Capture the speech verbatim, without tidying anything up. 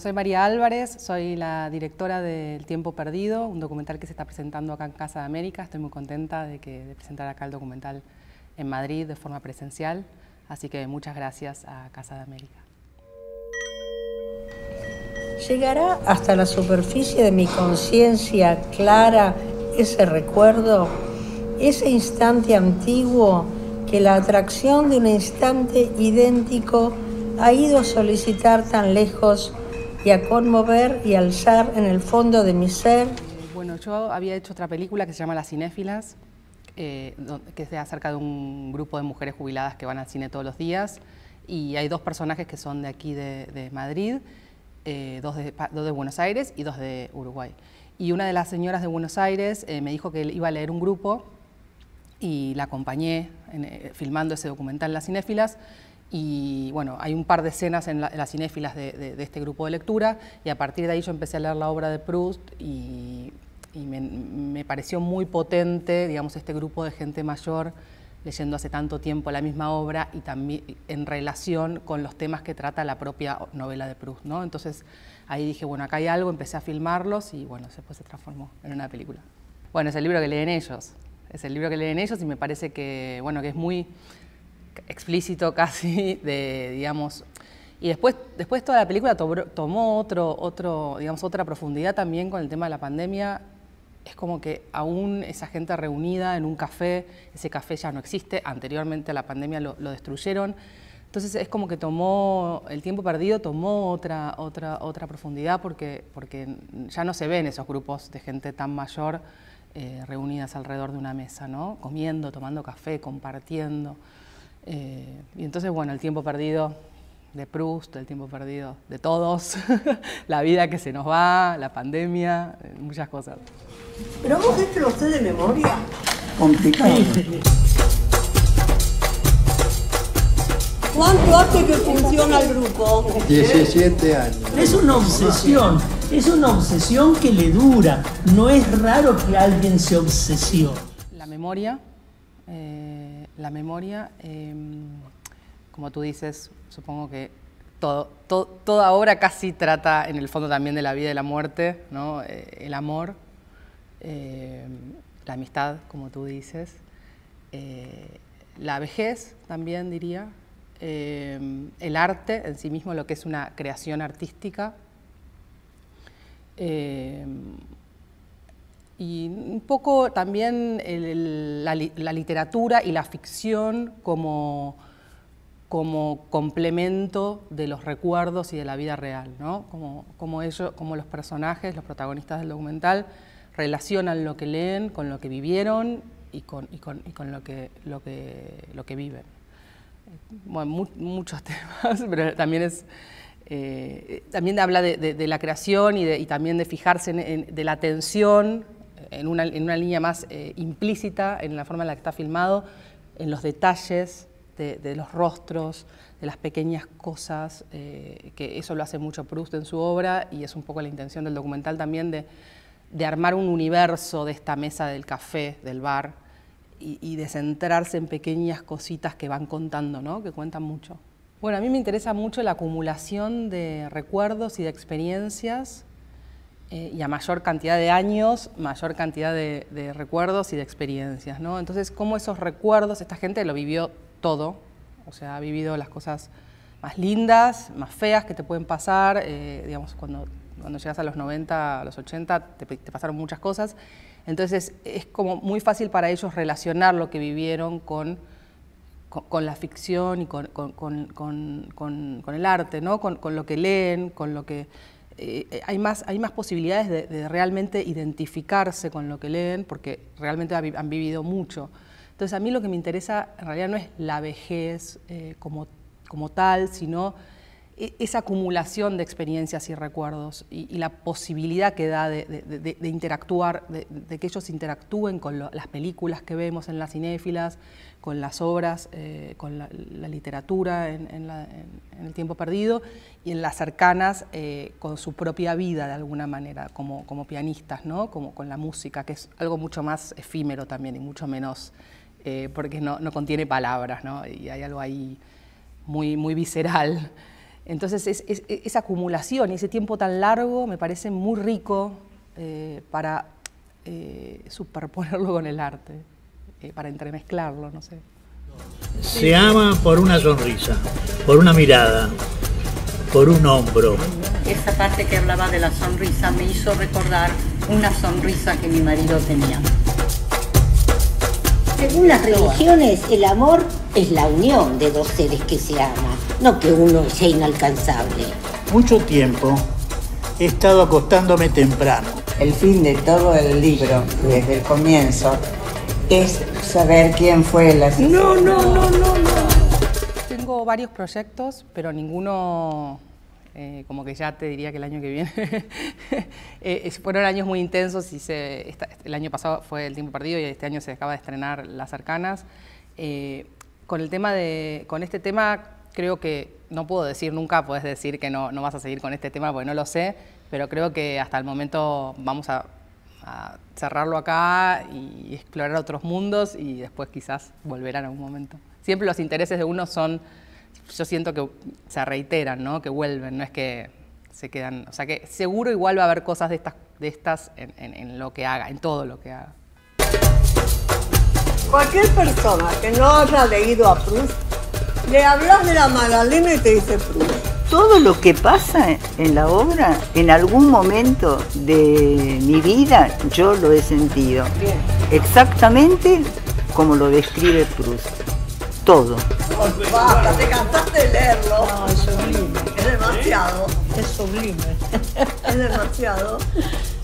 Soy María Álvarez, soy la directora de El Tiempo Perdido, un documental que se está presentando acá en Casa de América. Estoy muy contenta de, que, de presentar acá el documental en Madrid de forma presencial, así que muchas gracias a Casa de América. ¿Llegará hasta la superficie de mi conciencia clara ese recuerdo, ese instante antiguo que la atracción de un instante idéntico ha ido a solicitar tan lejos y a conmover y alzar en el fondo de mi ser? Bueno, yo había hecho otra película que se llama Las Cinéfilas, eh, que es acerca de un grupo de mujeres jubiladas que van al cine todos los días, y hay dos personajes que son de aquí de, de Madrid, eh, dos, de, dos de Buenos Aires y dos de Uruguay. Y una de las señoras de Buenos Aires eh, me dijo que iba a leer un grupo y la acompañé en, eh, filmando ese documental Las Cinéfilas. Y bueno, hay un par de escenas en, la, en las cinéfilas de, de, de este grupo de lectura, y a partir de ahí yo empecé a leer la obra de Proust y, y me, me pareció muy potente, digamos, este grupo de gente mayor leyendo hace tanto tiempo la misma obra y también en relación con los temas que trata la propia novela de Proust, ¿no? Entonces ahí dije, bueno, acá hay algo, empecé a filmarlos y bueno, después se transformó en una película. Bueno, es el libro que leen ellos, es el libro que leen ellos y me parece que, bueno, que es muy explícito casi, de, digamos, y después, después toda la película to tomó otro, otro, digamos, otra profundidad también con el tema de la pandemia. Es como que aún esa gente reunida en un café, ese café ya no existe, anteriormente a la pandemia lo, lo destruyeron, entonces es como que tomó, El Tiempo Perdido tomó otra, otra, otra profundidad porque, porque ya no se ven esos grupos de gente tan mayor eh, reunidas alrededor de una mesa, ¿no? Comiendo, tomando café, compartiendo. Eh, y entonces, bueno, El Tiempo Perdido de Proust, El Tiempo Perdido de todos, la vida que se nos va, la pandemia, eh, muchas cosas. ¿Pero vos esto lo sé de memoria? Complicado. ¿Cuánto hace que funciona el grupo? diecisiete años. Es una obsesión, es una obsesión que le dura. No es raro que alguien se obsesione. La memoria. Eh, la memoria, eh, como tú dices, supongo que todo, todo, toda obra casi trata en el fondo también de la vida y la muerte, ¿no? Eh, el amor, eh, la amistad, como tú dices, eh, la vejez también diría, eh, el arte en sí mismo, lo que es una creación artística, eh, y un poco también el, el, la, la literatura y la ficción como, como complemento de los recuerdos y de la vida real, ¿no? Como, como, ellos, como los personajes, los protagonistas del documental, relacionan lo que leen con lo que vivieron y con, y con, y con lo, que, lo, que, lo que viven. Bueno, mu muchos temas, pero también es... Eh, también habla de, de, de la creación y, de, y también de fijarse en, en, de la atención en una, en una línea más eh, implícita en la forma en la que está filmado, en los detalles de, de los rostros, de las pequeñas cosas, eh, que eso lo hace mucho Proust en su obra y es un poco la intención del documental también de, de armar un universo de esta mesa del café, del bar, y, y de centrarse en pequeñas cositas que van contando, ¿no? Que cuentan mucho. Bueno, a mí me interesa mucho la acumulación de recuerdos y de experiencias eh, y a mayor cantidad de años, mayor cantidad de, de recuerdos y de experiencias, ¿no? Entonces, cómo esos recuerdos, esta gente lo vivió todo, o sea, ha vivido las cosas más lindas, más feas que te pueden pasar, eh, digamos, cuando, cuando llegas a los noventa, a los ochenta, te, te pasaron muchas cosas, entonces es como muy fácil para ellos relacionar lo que vivieron con Con, con la ficción y con, con, con, con, con el arte, ¿no? Con, con lo que leen, con lo que... Eh, hay, más, hay más posibilidades de, de realmente identificarse con lo que leen porque realmente han vivido mucho. Entonces a mí lo que me interesa en realidad no es la vejez eh, como, como tal, sino esa acumulación de experiencias y recuerdos y, y la posibilidad que da de, de, de, de interactuar, de, de que ellos interactúen con lo, las películas que vemos en las cinéfilas, con las obras, eh, con la, la literatura en, en, la, en, en El Tiempo Perdido y en las cercanas eh, con su propia vida de alguna manera, como, como pianistas, ¿no? Como con la música, que es algo mucho más efímero también y mucho menos, eh, porque no, no contiene palabras, ¿no? Y hay algo ahí muy, muy visceral. Entonces es, es, esa acumulación y ese tiempo tan largo me parece muy rico eh, para eh, superponerlo con el arte, eh, para entremezclarlo, no sé. Se ama por una sonrisa, por una mirada, por un hombro. Esa parte que hablaba de la sonrisa me hizo recordar una sonrisa que mi marido tenía. Según las religiones, el amor es la unión de dos seres que se aman, no que uno sea inalcanzable. Mucho tiempo he estado acostándome temprano. El fin de todo el libro, desde el comienzo, es saber quién fue el asesino. No, no, no, no, no. Tengo varios proyectos, pero ninguno, eh, como que ya te diría que el año que viene. eh, fueron años muy intensos y se, esta, el año pasado fue El tiempo perdido y este año se acaba de estrenar Las Arcanas. Eh, con el tema de, con este tema creo que no puedo decir nunca, puedes decir que no, no vas a seguir con este tema porque no lo sé, pero creo que hasta el momento vamos a, a cerrarlo acá y explorar otros mundos y después quizás volver en algún momento. Siempre los intereses de uno son, yo siento que se reiteran, ¿no? Que vuelven, no es que se quedan, o sea que seguro igual va a haber cosas de estas, de estas en, en, en lo que haga, en todo lo que haga. Cualquier persona que no haya leído a Proust, le hablas de la Magdalena y te dice Proust. Todo lo que pasa en la obra, en algún momento de mi vida, yo lo he sentido. Bien. Exactamente como lo describe Proust. Todo. Basta, te cansaste de leerlo. No, es sublime. Es demasiado. Es sublime. Es demasiado.